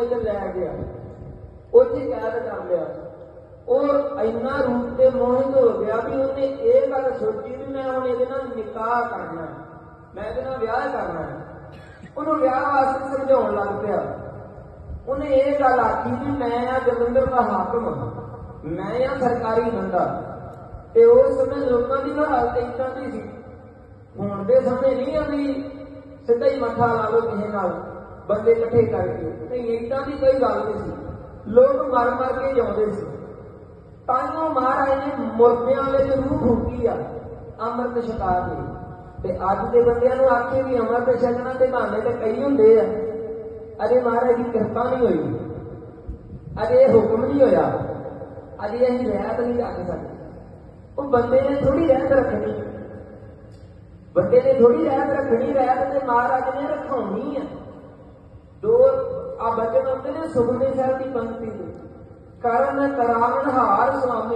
च लै गया, उत्थे कैद कर लिया। और इन्ना रूप से मोहित हो गया भी उन्हें ये गल सोची भी मैं हुण इहदे नाल निकाह करना, मैं इहदे नाल विआह करना। उन्होंने विआह वास्ते समझाउण लग पिया। उन्हें ये गल आखी भी मैं आ जलंधर का हाकम, मैं आ सरकारी बंदा। ते उस समय लोगों की हालत इदां दी सी, हुण दे समय नहीं आती सीधा ही मत्था ला लो किसी नाल बंदे इकट्ठे करके, नहीं इदां दी कोई गल नहीं सी। लोग मर मर के जिउंदे सी। ताइयों महाराज ने मुर्दियां विच रूह फूकी आ अमृत छका के। ते अज के बंदियां नूं आखे भी अमृत छकना ते बहाने ते कई हुंदे आ, अजे महाराज की कृपा नहीं हुई, अजे हुक्म नहीं होया, अजे असीं रहत नहीं रख सकते। वो बंदे ने थोड़ी रहत रखनी, बंदे ने थोड़ी रहत रखनी, रहत ते महाराज ने रखाउणी है। दो आ बचन आउंदे ने सुखमनी साहिब की पंक्ति दे, करण करावण हार स्वामी।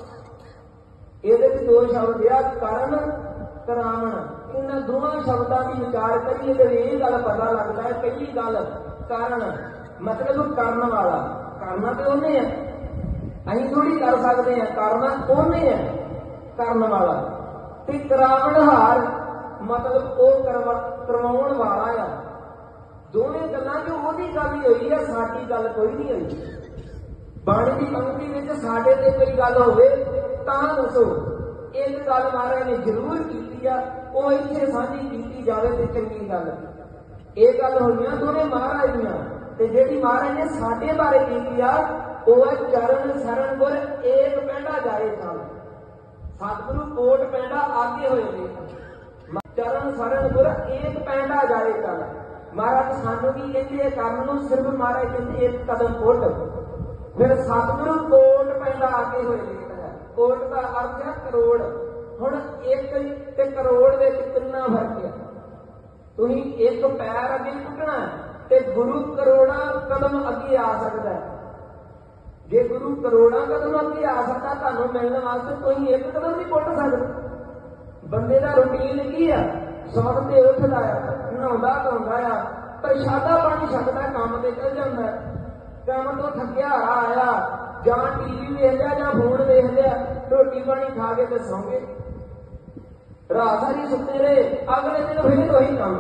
ਇਹਦੇ दो शब्द आ, करण करावण। इन्हां दोवां शब्दां की विचार करिए तो ये गल पता लगता है। पहली गल कारण मतलब करन वाला, करना तो उन्हें है, असीं थोड़ी कर सकते हैं, करना उन्हें है करन वाला। ते करावण हार मतलब वो करवाउण वाला आ। दोवें गल्लां च ओहदी गल ही होई है, साडी गल कोई नहीं होई। बाणी की पंक्ति में साडे ते कोई गल होवे तां दसो। एक गल महाराज ने जरूर की आ, वो इत्थे साझी की जावे ते चंगी गल। ये गल होईयां दोवें महाराज दियां, ते जिहड़ी महाराज ने साडे बारे की आ वो है चरण शरण गुर एक पैंडा जाए चल। सतगुरु कोट पैंडा आगे होए ने, चरण शरण गुर एक पैंडा जाए चल। महाराज सानू भी कहते करन नूं सिर्फ महाराज कहते एक कदम पुट, फिर सतगुरु कोट पैंदा आगे होए लेट है। कोट का अर्थ है करोड़। हुण एक ते करोड़ दे विच कितना फर्क है? तुसीं एक पैर अगे पुटना ते गुरु करोड़ा कदम अगे आ सकता है। जे गुरु करोड़ा कदम अगे आ सकता तुहानूं मिलण वास्ते तुसीं एक कदम नहीं पुट सकदे। बंदे दा रूटीन की है? सौंदे उठदा है, नहाउंदा धोंदा आ, प्रशादा पानी छकदा, काम ते चल जांदा है, काम तो थकिया आया, जां टीवी वेख लिया जां फोन वेख लिया, रोटी पानी खा के ते सौ गए, रात सारी सुते रहे, अगले दिन फिर वही काम।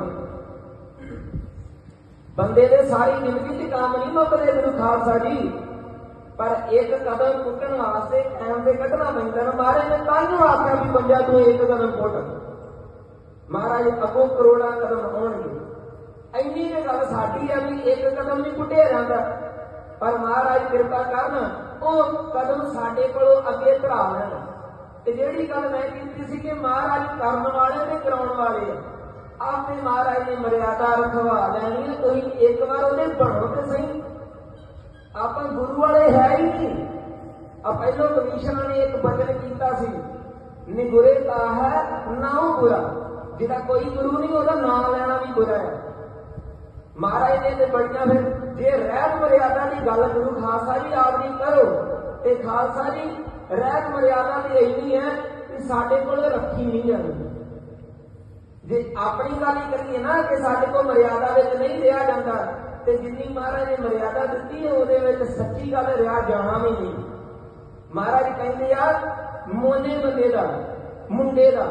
बंदे दे सारी जिंदगी च काम नहीं मुकदे गुरु खालसा जी, पर एक कदम पुटन वास्ते टाइम से कटना पैंदा। महाराज ने ताइयों आख्या भी बंदा तू एक कदम पुट, महाराज अगों करोड़ा कदम आउणगे। इन्नी के गल साडी है भी एक कदम नहीं पुटिया जाता, पर महाराज कृपा करन वो कदम साडे कोलों अगे धरा लैण। ते जिहड़ी गल मैं कीती सी कि महाराज करन वाले ते कराउण वाले आपने महाराज ने मर्यादा रखवा लैनी है। तुसीं एक बार उहदे बनो ते सही। आप गुरु वाले है ही नहीं। अब पहलों कमिश्नर ने एक वचन किया सी, निगुरे का है नाउ बुरा, जिहदा कोई गुरु नहीं उसका नाम लेना भी बुरा है। महाराज ने तो बड़िया फिर जे रहत मर्यादा की गल गुरु खालसा जी आप नहीं करो ते खालसा जी रहत मर्यादा की इन्नी है कि साडे कोल रखी नहीं जाती। जे अपनी गल ही करिए ना कि साडे को मर्यादा विच नहीं रहा जाता, ते जिन्नी महाराज ने मर्यादा दी है उहदे विच सच्ची गल रहा जाना भी नहीं। महाराज कहते आ मोने बंदे दा मुंडे दा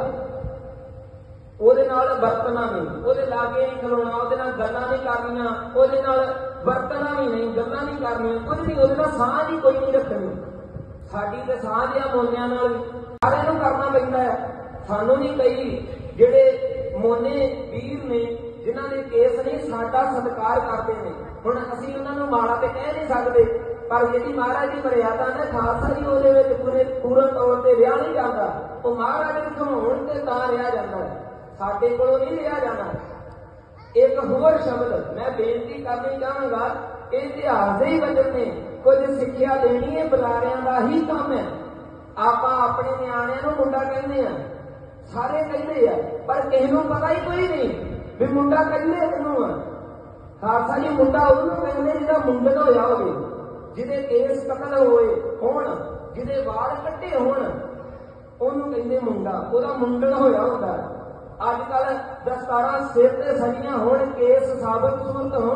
ਉਹਦੇ ਨਾਲ ਵਰਤਣਾ ਨਹੀਂ, ਉਹਦੇ ਲਾਗੇ ਨਹੀਂ ਖਲੋਣਾ, ਉਹਦੇ ਨਾਲ ਗੱਲਾਂ ਨਹੀਂ ਕਰਨੀਆਂ, ਉਹਦੇ ਨਾਲ ਵਰਤਣਾ ਵੀ ਨਹੀਂ, ਗੱਲਾਂ ਨਹੀਂ ਕਰਨੀਆਂ, ਕੁਝ ਵੀ ਉਹਦੇ ਨਾਲ ਸਾਂਝ ਹੀ ਕੋਈ ਨਹੀਂ ਰੱਖਣੀ। ਸਾਡੀ ਤੇ ਸਾਂਝ ਆ ਮੋਨਿਆਂ ਨਾਲ ਸਾਰਿਆਂ ਨੂੰ ਕਰਨਾ ਪੈਂਦਾ ਹੈ। ਸਾਨੂੰ ਨਹੀਂ ਕਈ ਜਿਹੜੇ ਮੋਨੇ ਵੀਰ ਨੇ ਜਿਨ੍ਹਾਂ ਦੇ ਕੇਸ ਨਹੀਂ ਸਾਡਾ ਸਤਿਕਾਰ ਕਰਦੇ ਨੇ, ਹੁਣ ਅਸੀਂ ਉਹਨਾਂ ਨੂੰ ਮਾੜਾ ਤੇ ਕਹਿ ਨਹੀਂ ਸਕਦੇ, ਪਰ ਜਿਹੜੀ ਮਹਾਰਾਜ ਦੀ ਮਰਿਆਦਾ ਨੇ ਖਾਲਸਾ ਜੀ ਉਹਦੇ ਵਿੱਚ ਪੂਰਨ ਤੌਰ ਤੇ ਰਿਹਾ ਨਹੀਂ ਜਾਂਦਾ। ਉਹ ਮਹਾਰਾਜ ਨੂੰ ਘਮਾਉਣ ਤੇ ਤਾਂ ਰਿਹਾ ਜਾਂਦਾ ਹੈ, साडे कोलों नहीं लिया जाना। एक होर शब्द मैं बेनती करनी चाहांगा, इतिहास ही वचन ने कुछ सिक्ख्या देनी है, बुलारियां दा ही काम है। आपां अपने नियाणिਆਂ ਨੂੰ मुंडा कहने आ, सारे कहते हैं, पर किसी को पता ही कोई नहीं भी मुंडा कहने किनू आ। खालसा जी मुंडा ਉਹਨੂੰ ਕਹਿੰਦੇ ਜਿਹਦਾ ਮੁੰਡਨ ਹੋਇਆ ਹੋਵੇ, ਜਿਹਦੇ ਕੇਸ ਕਤਲ ਹੋਏ ਹੋਣ, ਜਿਹਦੇ ਵਾਲ ਕੱਟੇ ਹੋਣ, ਉਹਨੂੰ ਕਹਿੰਦੇ ਮੁੰਡਾ, ਉਹਦਾ ਮੁੰਡਨ ਹੋਇਆ ਹੁੰਦਾ। अजकल दस्तारा सिर ते सजियां होण, केस साबत सूरत होण,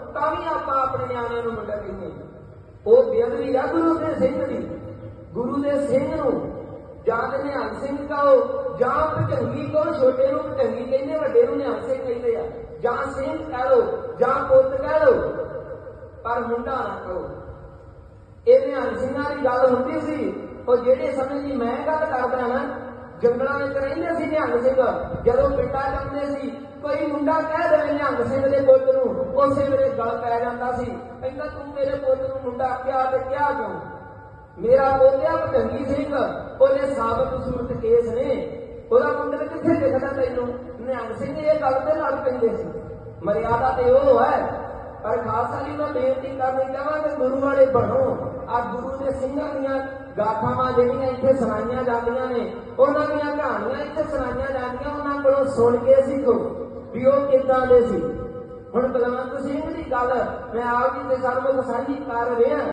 ਤਾਂ ਵੀ ਆਪਾਂ ਆਪਣੇ ਨਿਆਣਿਆਂ ਨੂੰ ਮੁੰਡਾ ਕਹਿੰਦੇ ਹਾਂ। ਉਹ ਬੇਅਦਬੀ ਆ ਗੁਰੂ ਦੇ ਸਿੰਘ ਦੀ। ਗੁਰੂ ਦੇ ਸਿੰਘ ਨੂੰ ਜਾਂ ਤੇ ਨਿਹੰਗ ਸਿੰਘ ਕਹੋ ਜਾਂ ਭਜੰਗੀ ਕਹੋ। ਛੋਟੇ ਨੂੰ ਭਜੰਗੀ ਕਹਿੰਦੇ, ਵੱਡੇ ਨੂੰ ਨਿਹੰਗ ਸਿੰਘ ਕਹਿੰਦੇ ਆ। ਜਾਂ ਸਿੰਘ ਕਹਿ ਲਓ ਜਾਂ ਪੁੱਤ ਕਹਿ ਲਓ, ਪਰ ਮੁੰਡਾ ਨਾ ਕਹੋ। ਇਹ ਨਿਹੰਗ ਸਿੰਘਾਂ ਦੀ ਗੱਲ ਹੁੰਦੀ ਸੀ। ਉਹ ਜਿਹੜੇ ਸਮੇਂ ਦੀ ਮੈਂ ਗੱਲ ਕਰਦਾ ਨਾ, ਜੰਗਲਾਂ ਵਿੱਚ ਰਹਿੰਦੇ ਸੀ ਨਿਹੰਗ ਸਿੰਘ। ਜਦੋਂ ਪਿੰਡਾਂ ਜਾਂਦੇ ਸੀ, ਕੋਈ ਮੁੰਡਾ ਕਹਿ ਦੇਵੇ ਨਿਹੰਗ ਸਿੰਘ ਦੇ ਪੁੱਤ ਨੂੰ, ਉਸੇ ਵੇਲੇ ਗਲ ਪੈ ਜਾਂਦਾ ਸੀ। ਕਹਿੰਦਾ ਤੂੰ ਮੇਰੇ ਪੁੱਤ ਨੂੰ ਮੁੰਡਾ ਕਿਹਾ ਤੇ ਕਿਹਾ ਕਿਉਂ? ਮੇਰਾ ਪੋਤਿਆ ਭਜੰਗੀ ਸਿੰਘ, ਉਹਦੇ ਸਾਬਤ ਸੂਰਤ ਕੇਸ ਨੇ, ਉਹਦਾ ਮੁੰਡਾ ਕਿੱਥੇ ਦਿਖਦਾ ਤੈਨੂੰ? ਨਿਹੰਗ ਸਿੰਘ ਇਹ ਗੱਲ ਤੇ ਲੜ ਪੈਂਦੇ ਸੀ। ਮਰਿਆਦਾ ਤੇ ਉਹ ਹੈ। ਪਰ ਖਾਲਸਾ ਜੀ ਨੂੰ ਬੇਨਤੀ ਕਰਨੀ ਚਾਹਾਂਗੇ, ਗੁਰੂ ਵਾਲੇ ਬਣੋ। ਆ ਗੁਰੂ ਦੇ ਸਿੰਘਾਂ ਦੀਆਂ ਗਾਥਾਵਾਂ ਜਿਹੜੀਆਂ ਇੱਥੇ ਸੁਣਾਈਆਂ ਜਾਂਦੀਆਂ ਨੇ, ਉਹਨਾਂ ਦੀਆਂ ਕਹਾਣੀਆਂ ਇੱਥੇ ਸੁਣਾਈਆਂ ਜਾਂਦੀਆਂ, ਉਹਨਾਂ ਕੋਲੋਂ ਸੁਣ ਕੇ ਸਿੱਖੋ ਵੀ ਉਹ ਕਿੱਦਾਂ ਦੇ ਸੀ। ਹੁਣ ਬਲਵੰਤ ਸਿੰਘ ਦੀ ਗੱਲ ਮੈਂ ਆਪ ਜੀ ਦੇ ਸਾਹਮਣੇ ਸਾਂਝੀ ਕਰ ਰਿਹਾ।